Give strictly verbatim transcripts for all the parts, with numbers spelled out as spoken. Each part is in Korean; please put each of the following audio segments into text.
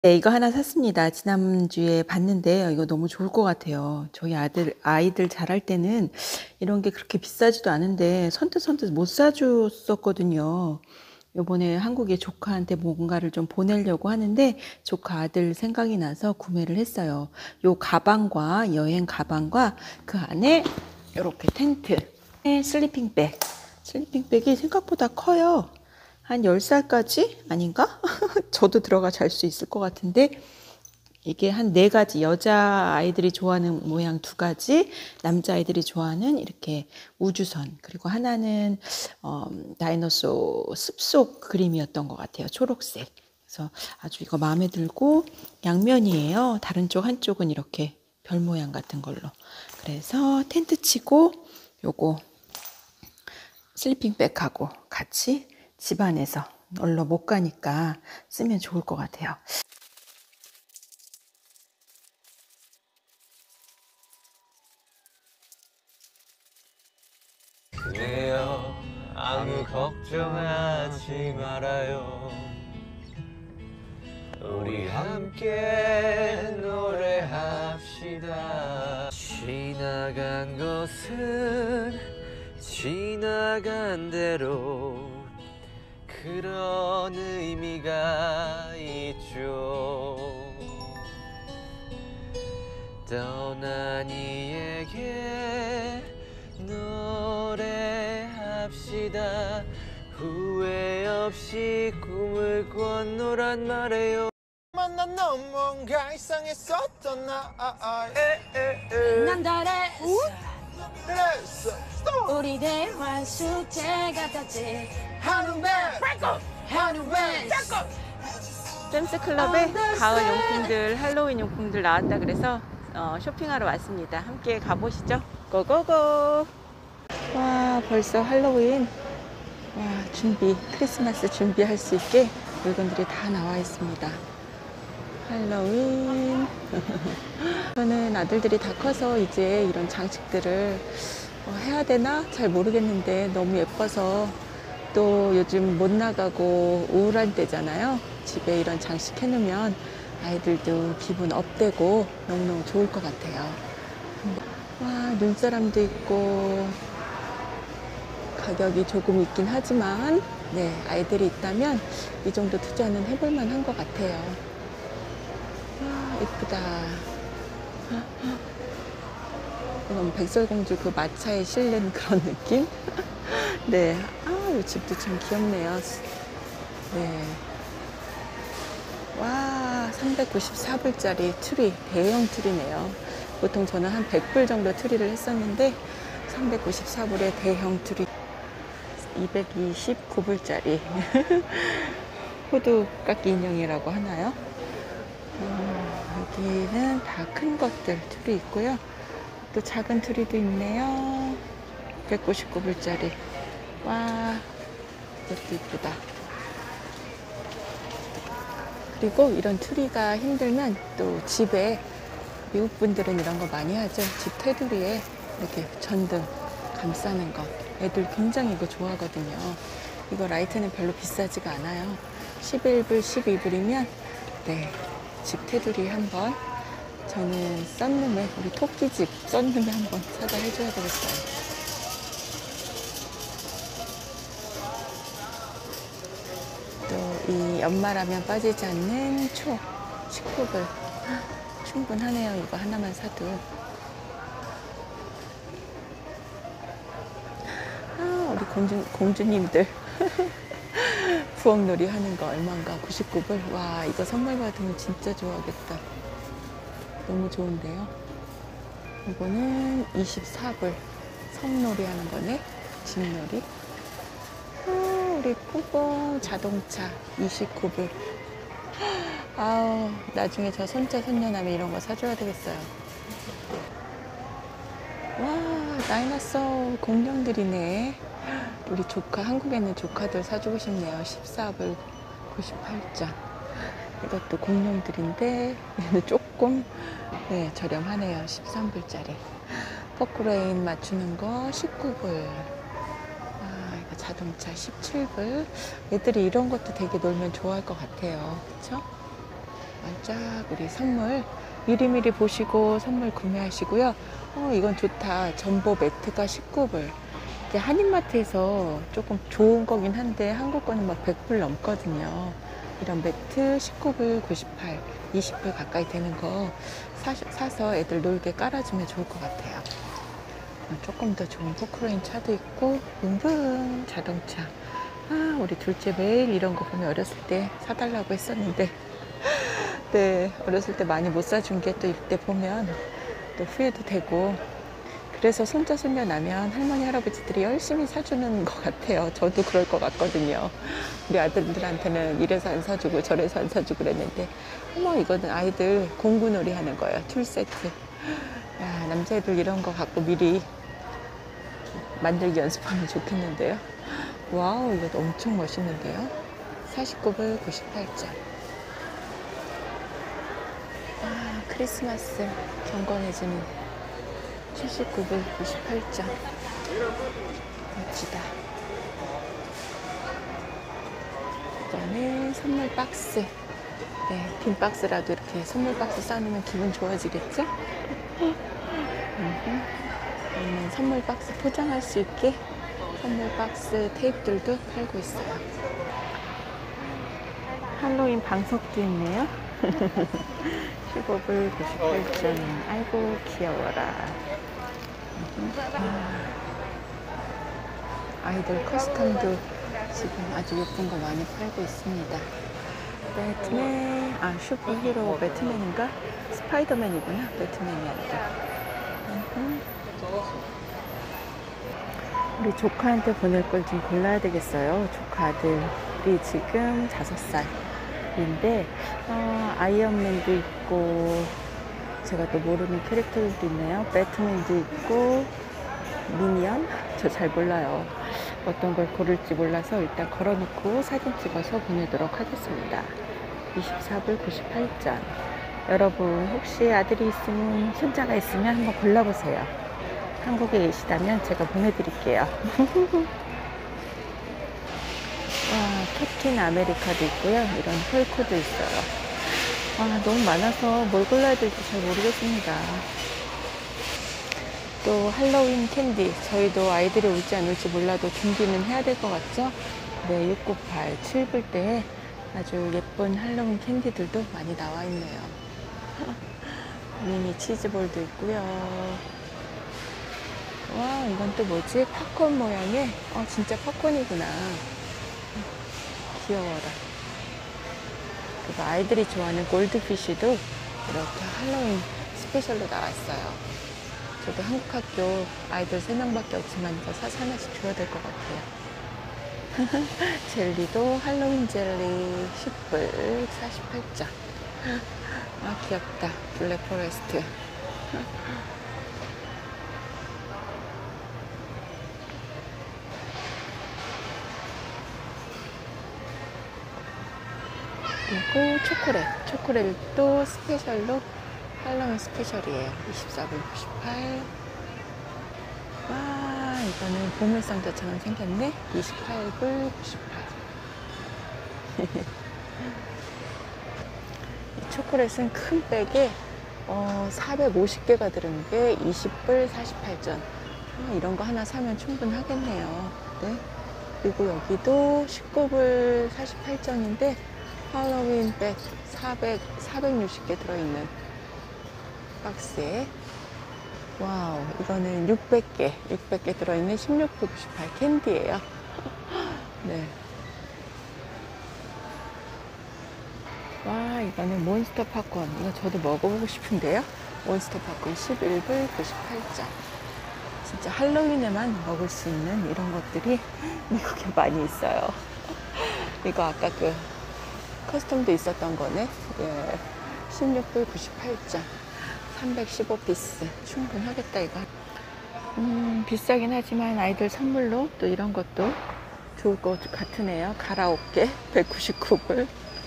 네, 이거 하나 샀습니다. 지난주에 봤는데 이거 너무 좋을 것 같아요. 저희 아들, 아이들 자랄 때는 이런 게 그렇게 비싸지도 않은데 선뜻선뜻 못 사줬었거든요. 요번에 한국에 조카한테 뭔가를 좀 보내려고 하는데 조카 아들 생각이 나서 구매를 했어요. 요 가방과 여행 가방과 그 안에 이렇게 텐트, 슬리핑백. 슬리핑백이 생각보다 커요. 한 열 살까지? 아닌가? 저도 들어가 잘 수 있을 것 같은데 이게 한 네 가지, 여자 아이들이 좋아하는 모양 두 가지, 남자 아이들이 좋아하는 이렇게 우주선, 그리고 하나는 어, 다이너소 습속 그림이었던 것 같아요. 초록색. 그래서 아주 이거 마음에 들고 양면이에요. 다른 쪽 한쪽은 이렇게 별 모양 같은 걸로. 그래서 텐트 치고 요거 슬리핑백하고 같이 집안에서 놀러 못 가니까 쓰면 좋을 것 같아요. 그래요, 아무 걱정하지 말아요. 우리 함께 노래합시다. 지나간 것은 지나간 대로 그런 의미가 있죠. 떠난 이에게 노래합시다. 후회 없이 꿈을 건너란 말해요. 만난 넌 뭔가 이상했었던 나 난 잘했어. 그랬어 우리 대화 숙제 같았지. 하루배 하루배 샘스 클럽에 가을 용품들, 할로윈 용품들 나왔다 그래서 어, 쇼핑하러 왔습니다. 함께 가보시죠. 고고고! 와, 벌써 할로윈 와, 준비, 크리스마스 준비할 수 있게 물건들이 다 나와 있습니다. 할로윈. 저는 아들들이 다 커서 이제 이런 장식들을 어, 해야 되나 잘 모르겠는데 너무 예뻐서, 또 요즘 못 나가고 우울할 때잖아요. 집에 이런 장식 해놓으면 아이들도 기분 업되고 너무너무 좋을 것 같아요. 와, 눈사람도 있고 가격이 조금 있긴 하지만 네, 아이들이 있다면 이 정도 투자는 해볼 만한 것 같아요. 와, 예쁘다. 너무 백설공주 그 마차에 실린 그런 느낌? 네, 아, 이 집도 참 귀엽네요. 네. 와, 삼백구십사 불짜리 트리, 대형 트리네요. 보통 저는 한 백 불 정도 트리를 했었는데 삼백구십사 불의 대형 트리, 이백이십구 불짜리 호두 깎기 인형이라고 하나요? 어, 여기는 다 큰 것들 트리 있고요. 또 작은 트리도 있네요. 백구십구 불짜리. 와, 이것도 이쁘다. 그리고 이런 트리가 힘들면 또 집에, 미국 분들은 이런 거 많이 하죠. 집 테두리에 이렇게 전등 감싸는 거. 애들 굉장히 이거 좋아하거든요. 이거 라이트는 별로 비싸지가 않아요. 십일 불, 십이 불이면 네, 집 테두리 한번, 저는 썬룸에, 우리 토끼집 썬룸에 한번 사다 해줘야 되겠어요. 또 이 연말하면 빠지지 않는 초, 십구 불. 충분하네요. 이거 하나만 사도. 아, 우리 공주, 공주님들 부엌놀이 하는 거 얼마인가? 구십구 불. 와, 이거 선물 받으면 진짜 좋아하겠다. 너무 좋은데요. 이거는 이십사 불. 성놀이 하는 거네. 집놀이. 아, 우리 뽕뽕 자동차 이십구 불. 아우, 나중에 저 손자 손녀 나면 이런 거 사줘야 되겠어요. 와, 다이너소어 공룡들이네. 우리 조카, 한국에 있는 조카들 사주고 싶네요. 십사 불 구십팔 전. 이것도 공룡들인데 얘는 조금 네, 저렴하네요. 십삼 불짜리. 포크레인 맞추는 거 십구 불. 아, 이거 자동차 십칠 불. 애들이 이런 것도 되게 놀면 좋아할 것 같아요. 그쵸? 반짝 우리 선물 미리미리 보시고 선물 구매하시고요. 어, 이건 좋다. 전보 매트가 십구 불. 이게 한인마트에서 조금 좋은 거긴 한데 한국 거는 막 백 불 넘거든요. 이런 매트 십구 불 구십팔, 이십 불 가까이 되는 거 사, 사서 애들 놀게 깔아주면 좋을 것 같아요. 어, 조금 더 좋은 포크레인 차도 있고 붕붕 자동차. 아, 우리 둘째 매일 이런 거 보면 어렸을 때 사달라고 했었는데 네, 어렸을 때 많이 못 사준 게 또 이때 보면 또 후회도 되고, 그래서 손자 손녀 나면 할머니 할아버지들이 열심히 사주는 것 같아요. 저도 그럴 것 같거든요. 우리 아들들한테는 이래서 안 사주고 저래서 안 사주고 그랬는데 어머, 이거는 아이들 공구놀이 하는 거예요. 툴 세트. 야, 남자애들 이런 거 갖고 미리 만들기 연습하면 좋겠는데요. 와우, 이것도 엄청 멋있는데요. 사십구 불 구십팔 점. 아, 크리스마스 경건해지는 칠십구 불 구십팔 점. 멋지다. 이거는 선물 박스. 네, 빈 박스라도 이렇게 선물 박스 싸놓으면 기분 좋아지겠죠? 여기는 선물 박스 포장할 수 있게 선물 박스 테이프들도 팔고 있어요. 할로윈 방석도 있네요. 십오 불 구십팔 점. 아이고 귀여워라. 아이들 커스텀도 지금 아주 예쁜 거 많이 팔고 있습니다. 배트맨, 아 슈퍼히로 배트맨인가? 스파이더맨이구나. 배트맨이 아니라. 우리 조카한테 보낼 걸 좀 골라야 되겠어요. 조카 아들이 지금 다섯 살인데 어, 아이언맨도 있고 제가 또 모르는 캐릭터들도 있네요. 배트맨도 있고 미니언? 저 잘 몰라요. 어떤 걸 고를지 몰라서 일단 걸어놓고 사진 찍어서 보내도록 하겠습니다. 이십사 불 구십팔 점. 여러분 혹시 아들이 있으면 손자가 있으면 한번 골라보세요. 한국에 계시다면 제가 보내드릴게요. 와, 캡틴 아메리카도 있고요. 이런 헐크도 있어요. 와, 너무 많아서 뭘 골라야 될지 잘 모르겠습니다. 또 할로윈 캔디, 저희도 아이들이 올지 안 올지 몰라도 준비는 해야 될 것 같죠? 네, 육백구십팔, 칠 불대에 아주 예쁜 할로윈 캔디들도 많이 나와 있네요. 미니 치즈볼도 있고요. 와, 이건 또 뭐지? 팝콘 모양의, 어, 진짜 팝콘이구나. 귀여워라. 그리고 아이들이 좋아하는 골드피쉬도 이렇게 할로윈 스페셜로 나왔어요. 저도 한국 학교 아이들 세 명밖에 없지만 이거 사서 하나씩 줘야 될 것 같아요. 젤리도 할로윈 젤리 십 불 사십팔 점. 아, 귀엽다. 블랙 포레스트. 그리고 초콜릿. 초콜릿도 스페셜로 할로윈 스페셜이에요. 이십사 불 구십팔. 와, 이거는 보물상자처럼 생겼네. 이십팔 불 구십팔. 이 초콜릿은 큰 백에 어, 사백오십 개가 들은 게 이십 불 사십팔 점. 아, 이런 거 하나 사면 충분하겠네요. 네. 그리고 여기도 십구 불 사십팔 점인데 할로윈 백 사백, 사백육십 개 들어있는 박스에, 와우, 이거는 육백 개, 육백 개 들어있는 십육 불 구십팔 캔디예요. 네. 와, 이거는 몬스터 팝콘. 이거 저도 먹어보고 싶은데요. 몬스터 팝콘 십일 불 구십팔 점. 진짜 할로윈에만 먹을 수 있는 이런 것들이 미국에 많이 있어요. 이거 아까 그 커스텀도 있었던 거네. 예. 십육 불 구십팔 점. 삼백십오 피스. 충분하겠다, 이거. 음, 비싸긴 하지만 아이들 선물로 또 이런 것도 좋을 것 같으네요. 가라오케 백구십구 불.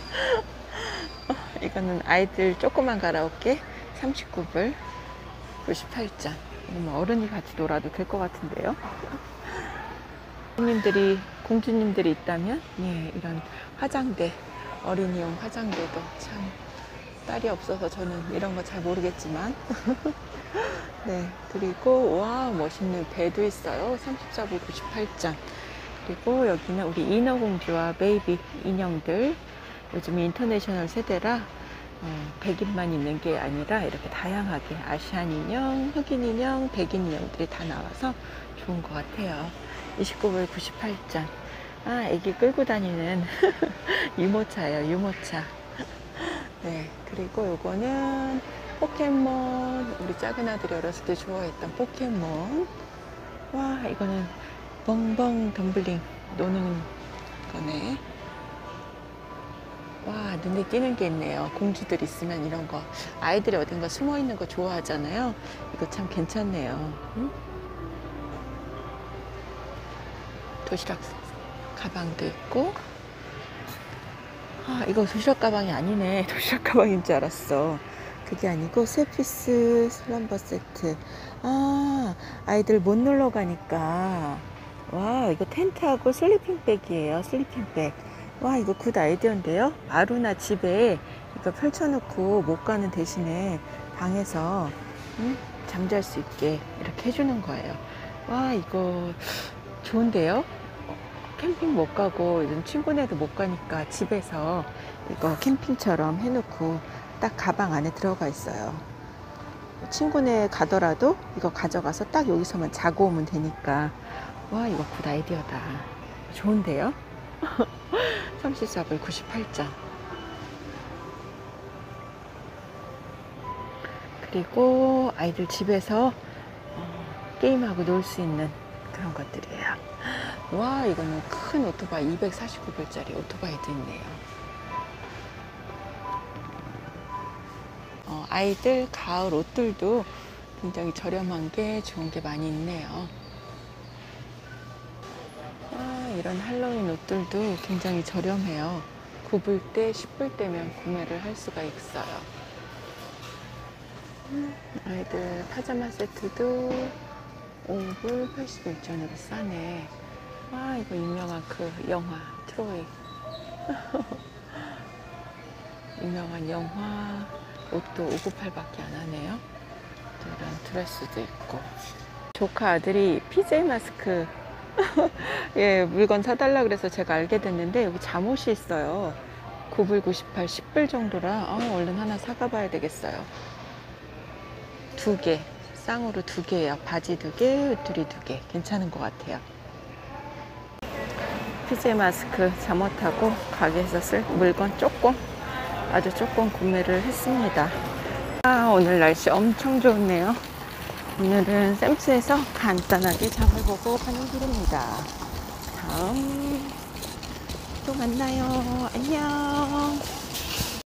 이거는 아이들 조그만 가라오케 삼십구 불 구십팔 점. 어른이 같이 놀아도 될 것 같은데요. 공주님들이, 공주님들이 있다면, 예, 이런 화장대, 어린이용 화장대도 참 딸이 없어서 저는 이런 거 잘 모르겠지만. 네, 그리고 와, 멋있는 배도 있어요. 삼십사 불 구십팔 전. 그리고 여기는 우리 인어공주와 베이비 인형들. 요즘 인터내셔널 세대라 어, 백인만 있는 게 아니라 이렇게 다양하게 아시안 인형, 흑인 인형, 백인 인형들이 다 나와서 좋은 것 같아요. 이십구 불 구십팔 전. 아, 애기 끌고 다니는 유모차예요, 유모차. 네, 그리고 요거는 포켓몬. 우리 작은 아들이 어렸을 때 좋아했던 포켓몬. 와, 이거는 벙벙 덤블링 노는 거네. 와, 눈에 띄는 게 있네요. 공주들 있으면 이런 거. 아이들이 어딘가 숨어 있는 거 좋아하잖아요. 이거 참 괜찮네요. 응? 도시락 가방도 있고. 아, 이거 도시락 가방이 아니네. 도시락 가방인 줄 알았어. 그게 아니고 세피스 슬럼버 세트. 아, 아이들 못 놀러 가니까. 와, 이거 텐트하고 슬리핑백이에요. 슬리핑백. 와, 이거 굿 아이디어인데요. 마루나 집에 이거 펼쳐놓고 못 가는 대신에 방에서 음, 잠잘 수 있게 이렇게 해주는 거예요. 와, 이거 좋은데요. 캠핑 못 가고 요즘 친구네도 못 가니까 집에서 이거 캠핑처럼 해놓고 딱 가방 안에 들어가 있어요. 친구네 가더라도 이거 가져가서 딱 여기서만 자고 오면 되니까. 와, 이거 굿 아이디어다. 좋은데요. 삼십사 불 구십팔 전. 그리고 아이들 집에서 어, 게임하고 놀 수 있는 그런 것들이에요. 와, 이거는 큰 오토바이 이백사십구 불짜리 오토바이도 있네요. 어, 아이들 가을 옷들도 굉장히 저렴한 게 좋은 게 많이 있네요. 와, 이런 할로윈 옷들도 굉장히 저렴해요. 구 불대, 십 불대면 구매를 할 수가 있어요. 음, 아이들 파자마 세트도 오 불 팔십일 전으로 싸네. 와, 이거 유명한 그 영화 트로이. 유명한 영화 옷도 오구팔 밖에 안 하네요. 또 이런 드레스도 있고. 조카 아들이 피제이 마스크 예, 물건 사달라 그래서 제가 알게 됐는데 여기 잠옷이 있어요. 구 불 구십팔, 십 불 정도라 어, 얼른 하나 사가 봐야 되겠어요. 두 개, 쌍으로 두 개예요. 바지 두 개, 옷들이 두 개. 괜찮은 것 같아요. 피제이 마스크 잠옷하고 가게에서 쓸 물건 조금, 아주 조금 구매를 했습니다. 아, 오늘 날씨 엄청 좋네요. 오늘은 샘스에서 간단하게 장을 보고 가는 길입니다. 다음 또 만나요. 안녕.